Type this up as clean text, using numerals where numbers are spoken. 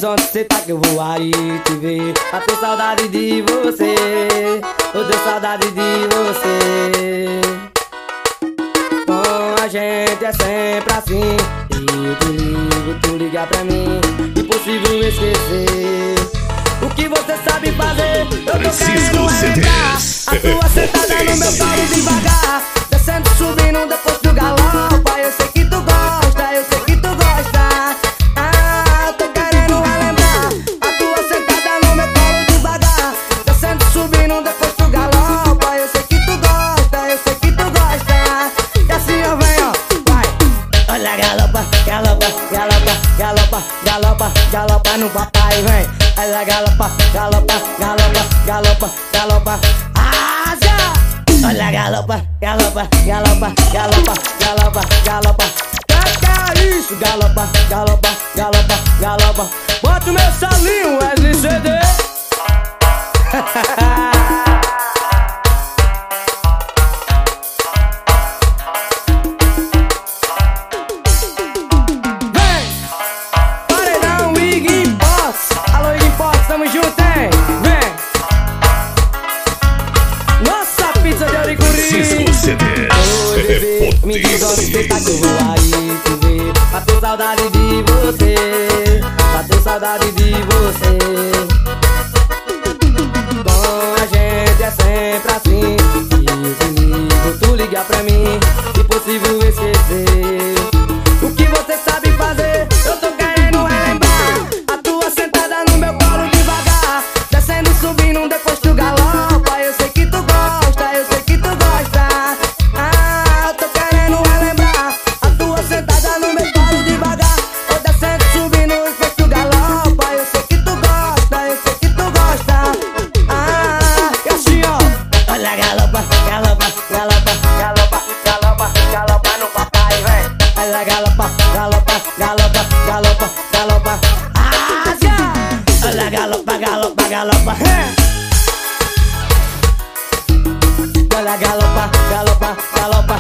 onde cê tá que eu vou aí te ver. Eu tenho saudade de você, eu tenho saudade de você. Com a gente é sempre assim. Eu te ligo, tu liga pra mim, impossível esquecer. O que você sabe fazer, eu tô querendo arrancar. A tua sentada no meu colo devagar, descendo, subindo, depois do galopa. Eu sei que tu gosta, eu sei que tu gosta. Ah, eu tô querendo relembrar. A tua sentada no meu colo devagar, descendo, subindo, depois do galopa. Eu sei que tu gosta, eu sei que tu gosta. E assim eu venho, ó, vai. Olha, galopa, galopa, galopa, galopa, galopa, galopa no papai, vem. Olha, galopa, galopa, galopa, galopa, galopa, asa. Olha, galopa, galopa, galopa, galopa, galopa, galopa. Que é isso? Galopa, galopa, galopa, galopa. Bota o meu salinho, Wesley CD. Tamo junto, hein? Vem! Nossa pizza de Auricuri! Cisco CDs. Oi, bebê, me diz onde você tá que eu vou aí te ver. Bateu saudade de você, bateu saudade de você. Com a gente é sempre assim. Eu te ligo, tu liga pra mim, impossível esquecer. O que você sabe fazer, eu tô querendo relembrar. A tua sentada no meu colo devagar, descendo, subindo, depois tu galopa. Eu sei que tu gosta, eu sei que tu gosta. Ah, eu tô querendo relembrar. A tua sentada no meu colo devagar, eu descendo, subindo, depois tu galopa. Eu sei que tu gosta, eu sei que tu gosta. Ah, e assim ó. Olha, galopa, galopa, galopa, galopa, galopa, galopa no papai, vem. Olha, galopa, galopa, galopa, galopa, galopa, asa. Olha, galopa, galopa, galopa, olha, galopa, galopa, galopa,